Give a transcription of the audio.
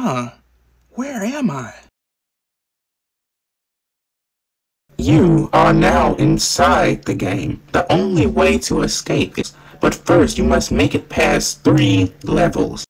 Where am I? You are now inside the game. The only way to escape is, but first you must make it past 3 levels.